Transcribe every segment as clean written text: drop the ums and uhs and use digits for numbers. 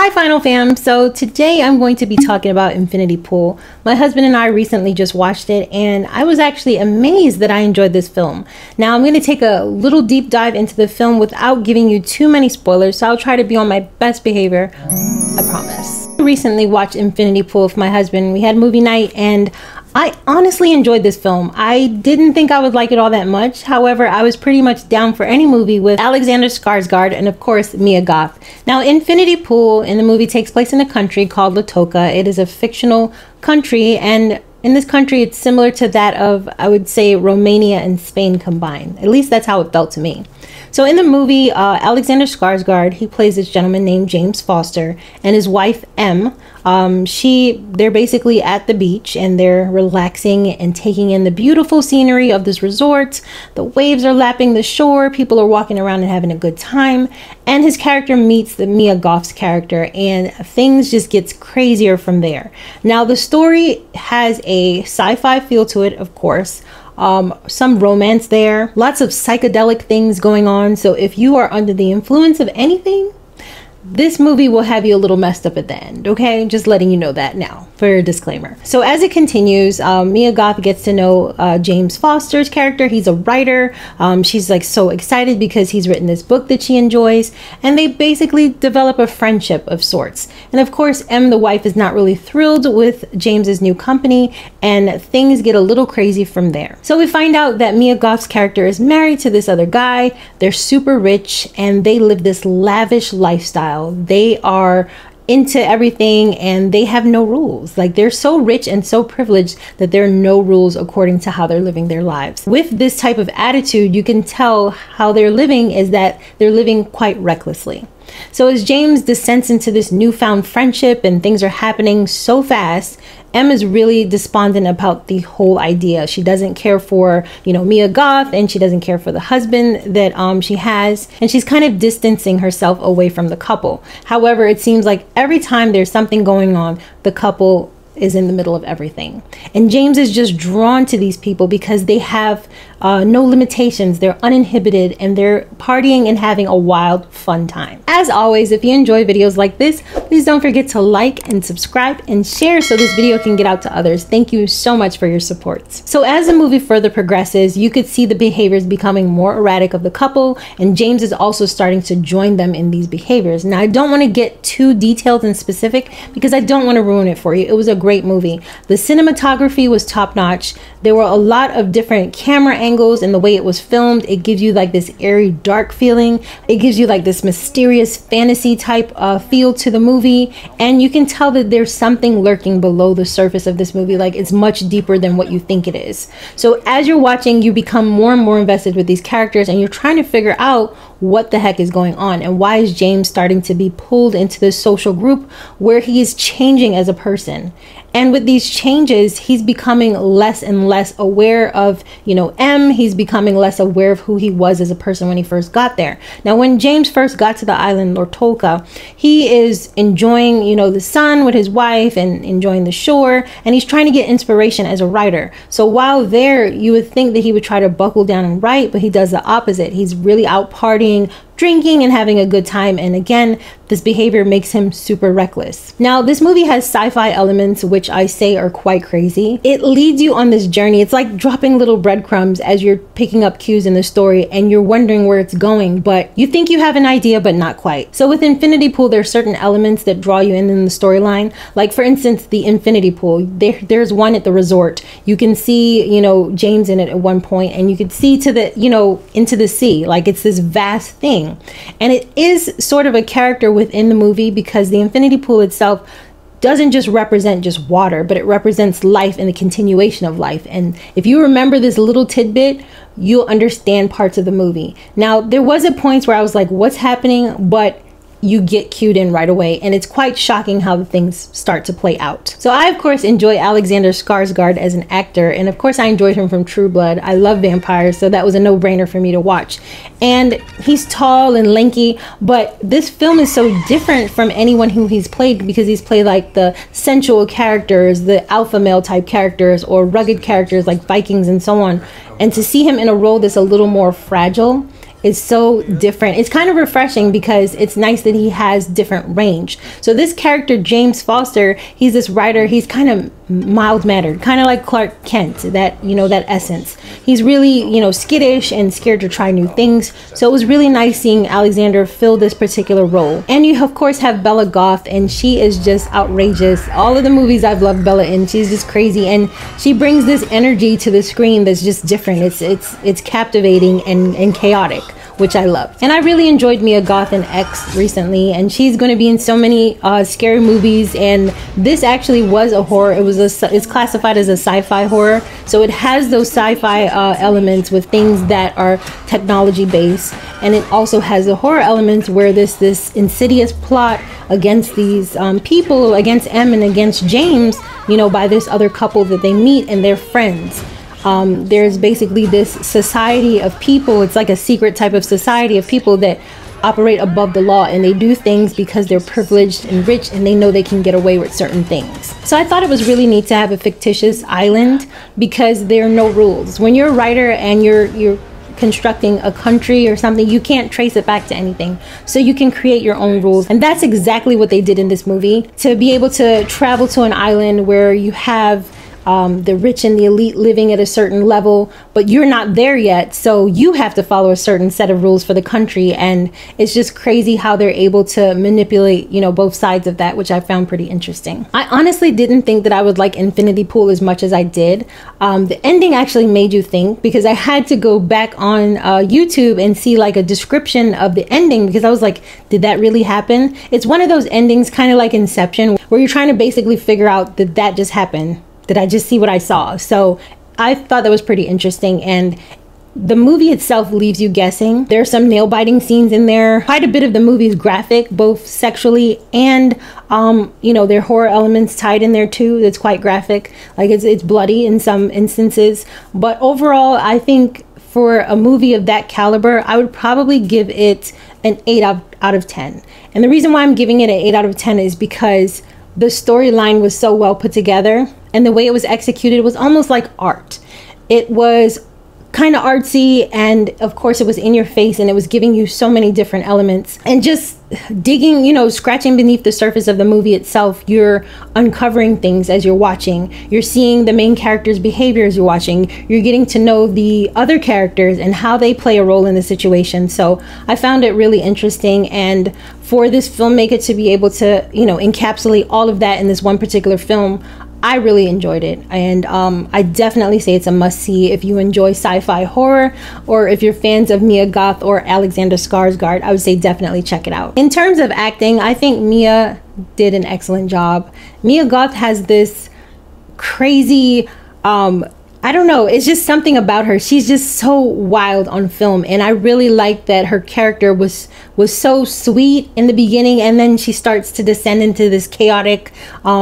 Hi Final Fam! So today I'm going to be talking about Infinity Pool. My husband and I recently just watched it and I was actually amazed that I enjoyed this film. Now I'm going to take a little deep dive into the film without giving you too many spoilers, so I'll try to be on my best behavior, I promise. I recently watched Infinity Pool with my husband. We had movie night and I honestly enjoyed this film. I didn't think I would like it all that much. However, I was pretty much down for any movie with Alexander Skarsgard and of course Mia Goth. Now, Infinity Pool in the movie takes place in a country called Latoka. It is a fictional country, and in this country it's similar to that of, I would say, Romania and Spain combined. At least that's how it felt to me. So in the movie, Alexander Skarsgard, he plays this gentleman named James Foster, and his wife Em. They're basically at the beach and they're relaxing and taking in the beautiful scenery of this resort. The waves are lapping the shore, people are walking around and having a good time, and his character meets the Mia Goth's character and things just gets crazier from there. Now the story has a sci-fi feel to it, of course. Some romance there, lots of psychedelic things going on. So if you are under the influence of anything, this movie will have you a little messed up at the end, okay? Just letting you know that now for your disclaimer. So as it continues, Mia Goth gets to know James Foster's character. He's a writer. She's like so excited because he's written this book that she enjoys, and they basically develop a friendship of sorts. And of course, Em, the wife, is not really thrilled with James's new company, and things get a little crazy from there. So we find out that Mia Goth's character is married to this other guy. They're super rich and they live this lavish lifestyle. They are into everything and they have no rules. Like, they're so rich and so privileged that there are no rules according to how they're living their lives. With this type of attitude, you can tell how they're living is that they're living quite recklessly. So as James descends into this newfound friendship and things are happening so fast, Em is really despondent about the whole idea. She doesn't care for, Mia Goth, and she doesn't care for the husband that she has, and she's kind of distancing herself away from the couple. However, it seems like every time there's something going on, the couple is in the middle of everything. And James is just drawn to these people because they have no limitations. They're uninhibited and they're partying and having a wild, fun time. As always, if you enjoy videos like this, please don't forget to like and subscribe and share so this video can get out to others. Thank you so much for your support. So as the movie further progresses, you could see the behaviors becoming more erratic of the couple, and James is also starting to join them in these behaviors. Now, I don't want to get too detailed and specific because I don't want to ruin it for you. It was a great movie. The cinematography was top-notch. There were a lot of different camera angles, and the way it was filmed, it gives you like this airy, dark feeling. It gives you like this mysterious fantasy type feel to the movie, and you can tell that there's something lurking below the surface of this movie. Like, it's much deeper than what you think it is. So as you're watching, you become more and more invested with these characters, and you're trying to figure out what the heck is going on, and why is James starting to be pulled into this social group where he is changing as a person. And with these changes, he's becoming less and less aware of, Em. He's becoming less aware of who he was as a person when he first got there. Now, when James first got to the island Latoka, he is enjoying, the sun with his wife and enjoying the shore, and he's trying to get inspiration as a writer. So while there, you would think that he would try to buckle down and write, but he does the opposite. He's really out partying, drinking, and having a good time. And again, this behavior makes him super reckless. Now, this movie has sci-fi elements, which I say are quite crazy. It leads you on this journey. It's like dropping little breadcrumbs as you're picking up cues in the story, and you're wondering where it's going, but you think you have an idea, but not quite. So with Infinity Pool, there are certain elements that draw you in the storyline. Like, for instance, the Infinity Pool. There's one at the resort. You can see, James in it at one point, and you can see to the, into the sea. Like, it's this vast thing. And it is sort of a character within the movie because the Infinity Pool itself doesn't just represent just water, but it represents life and the continuation of life. And if you remember this little tidbit, you'll understand parts of the movie. Now, there was a point where I was like, what's happening? But you get cued in right away, and it's quite shocking how the things start to play out. So I, of course, enjoy Alexander Skarsgard as an actor, and of course I enjoyed him from True Blood. I love vampires, so that was a no-brainer for me to watch. And he's tall and lanky, but this film is so different from anyone who he's played because he's played like the sensual characters, the alpha male type characters, or rugged characters like Vikings and so on. And to see him in a role that's a little more fragile, is so different. It's kind of refreshing because it's nice that he has different range. So this character, James Foster, he's this writer. He's kind of mild-mannered, kind of like Clark Kent, that, you know, that essence. He's really, you know, skittish and scared to try new things. So it was really nice seeing Alexander fill this particular role. And you of course have Bella Goth, and she is just outrageous. All of the movies I've loved Bella in, she's just crazy, and she brings this energy to the screen that's just different. It's captivating and chaotic, which I love. And I really enjoyed Mia Goth in X recently, and she's going to be in so many scary movies, and this actually was a horror. It's classified as a sci-fi horror, so it has those sci-fi elements with things that are technology based, and it also has the horror elements where this insidious plot against these people, against Em and against James, you know, by this other couple that they meet, and they're friends. There's basically this society of people. It's like a secret type of society of people that operate above the law, and they do things because they're privileged and rich, and they know they can get away with certain things. So I thought it was really neat to have a fictitious island because there are no rules. When you're a writer and you're constructing a country or something, you can't trace it back to anything, so you can create your own rules. And that's exactly what they did in this movie. To be able to travel to an island where you have the rich and the elite living at a certain level, but you're not there yet, so you have to follow a certain set of rules for the country. And it's just crazy how they're able to manipulate, you know, both sides of that, which I found pretty interesting. I honestly didn't think that I would like Infinity Pool as much as I did. The ending actually made you think, because I had to go back on YouTube and see like a description of the ending, because I was like, did that really happen? It's one of those endings kind of like Inception, where you're trying to basically figure out, did that just happen? Did I just see what I saw? So I thought that was pretty interesting, and the movie itself leaves you guessing. There's some nail-biting scenes in there. Quite a bit of the movie is graphic, both sexually and you know, there are horror elements tied in there too. That's quite graphic. Like it's bloody in some instances, but overall I think for a movie of that caliber, I would probably give it an 8 out of 10. And the reason why I'm giving it an 8 out of 10 is because the storyline was so well put together, and the way it was executed was almost like art. It was kind of artsy, and of course it was in your face, and it was giving you so many different elements. And just digging, you know, scratching beneath the surface of the movie itself, you're uncovering things as you're watching. You're seeing the main character's behavior as you're watching. You're getting to know the other characters and how they play a role in the situation. So I found it really interesting, and for this filmmaker to be able to, you know, encapsulate all of that in this one particular film, I really enjoyed it. And I definitely say it's a must-see if you enjoy sci-fi horror, or if you're fans of Mia Goth or Alexander Skarsgard. I would say definitely check it out. In terms of acting, I think Mia did an excellent job. Mia Goth has this crazy I don't know, it's just something about her. She's just so wild on film, and I really like that her character was so sweet in the beginning, and then she starts to descend into this chaotic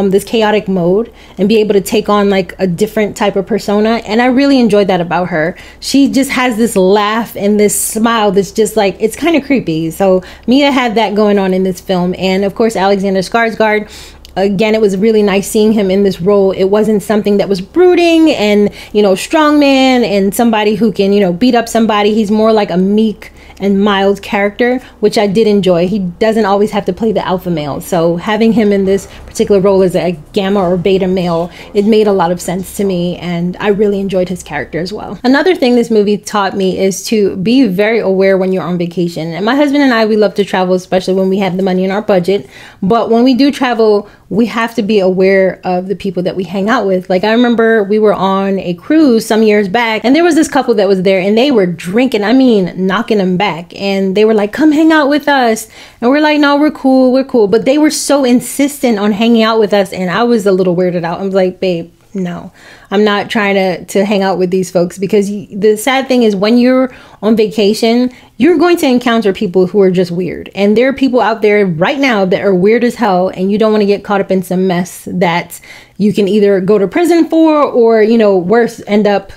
mode and be able to take on like a different type of persona. And I really enjoyed that about her. She just has this laugh and this smile that's just like, it's kind of creepy. So Mia had that going on in this film. And of course, Alexander Skarsgård, again, it was really nice seeing him in this role. It wasn't something that was brooding and, you know, strongman and somebody who can, you know, beat up somebody. He's more like a meek and mild character, which I did enjoy. He doesn't always have to play the alpha male. So having him in this particular role as a gamma or beta male, it made a lot of sense to me, and I really enjoyed his character as well. Another thing this movie taught me is to be very aware when you're on vacation. And my husband and I, we love to travel, especially when we have the money in our budget. But when we do travel, we have to be aware of the people that we hang out with. Like, I remember we were on a cruise some years back, and there was this couple that was there, and they were drinking, I mean, knocking them back. And they were like, come hang out with us. And we're like, no, we're cool, we're cool. But they were so insistent on hanging out with us, and I was a little weirded out. I was like, babe, no, I'm not trying to hang out with these folks, because the sad thing is when you're on vacation, you're going to encounter people who are just weird. And there are people out there right now that are weird as hell, and you don't want to get caught up in some mess that you can either go to prison for, or, you know, worse, end up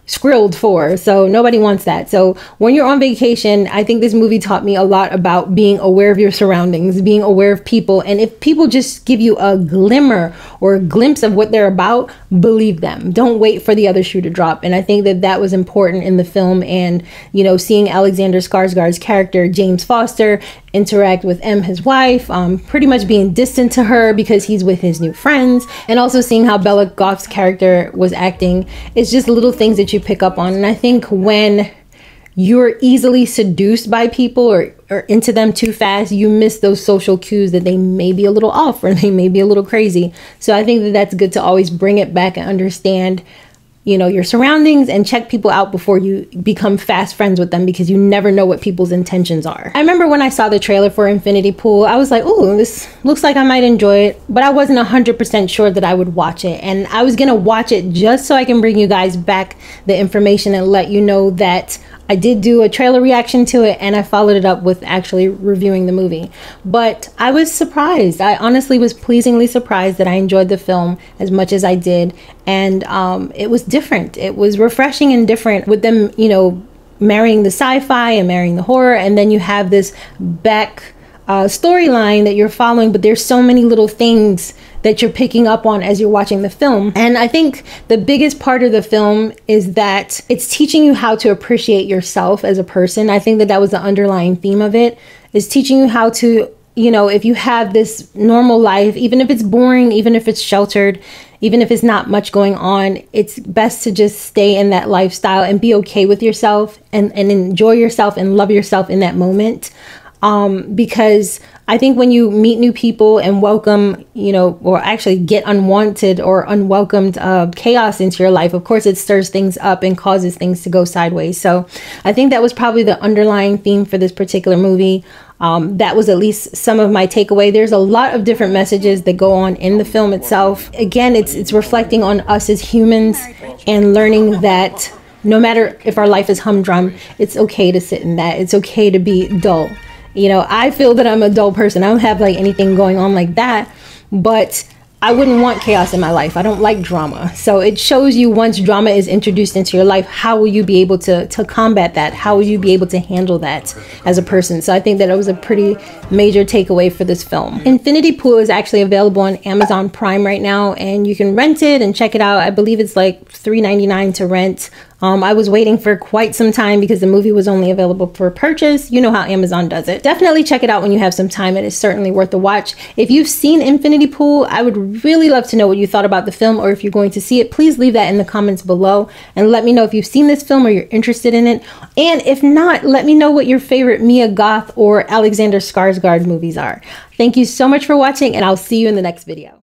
skrilled for. So nobody wants that. So when you're on vacation, I think this movie taught me a lot about being aware of your surroundings, being aware of people. And if people just give you a glimmer or a glimpse of what they're about, believe them. Don't wait for the other shoe to drop. And I think that that was important in the film. And, you know, seeing Alexander Skarsgard's character, James Foster, interact with M, his wife, pretty much being distant to her because he's with his new friends, and also seeing how Bella Goth's character was acting. It's just little things that you pick up on. And I think when you're easily seduced by people or into them too fast, you miss those social cues that they may be a little off or they may be a little crazy. So I think that that's good to always bring it back and understand, you know, your surroundings and check people out before you become fast friends with them, because you never know what people's intentions are. I remember when I saw the trailer for Infinity Pool, I was like, oh, this looks like I might enjoy it, but I wasn't 100% sure that I would watch it. And I was gonna watch it just so I can bring you guys back the information and let you know that I did do a trailer reaction to it, and I followed it up with actually reviewing the movie. But I was surprised. I honestly was pleasingly surprised that I enjoyed the film as much as I did. And it was different. It was refreshing and different with them, you know, marrying the sci-fi and marrying the horror. And then you have this back storyline that you're following, but there's so many little things that you're picking up on as you're watching the film. And I think the biggest part of the film is that it's teaching you how to appreciate yourself as a person. I think that that was the underlying theme of it, is teaching you how to, you know, if you have this normal life, even if it's boring, even if it's sheltered, even if it's not much going on, it's best to just stay in that lifestyle and be okay with yourself and enjoy yourself and love yourself in that moment. Because I think when you meet new people and welcome, you know, or actually get unwanted or unwelcomed chaos into your life, of course, it stirs things up and causes things to go sideways. So I think that was probably the underlying theme for this particular movie. That was at least some of my takeaway. There's a lot of different messages that go on in the film itself. Again, it's reflecting on us as humans and learning that no matter if our life is humdrum, it's okay to sit in that. It's okay to be dull. You know, I feel that I'm a dull person. I don't have like anything going on like that, but I wouldn't want chaos in my life. I don't like drama. So it shows you, once drama is introduced into your life, how will you be able to combat that? How will you be able to handle that as a person? So I think that it was a pretty major takeaway for this film. Infinity Pool is actually available on Amazon Prime right now, and you can rent it and check it out. I believe it's like $3.99 to rent. I was waiting for quite some time because the movie was only available for purchase. You know how Amazon does it. Definitely check it out when you have some time. It is certainly worth a watch. If you've seen Infinity Pool, I would really love to know what you thought about the film, or if you're going to see it, please leave that in the comments below and let me know if you've seen this film or you're interested in it. And if not, let me know what your favorite Mia Goth or Alexander Skarsgard movies are. Thank you so much for watching, and I'll see you in the next video.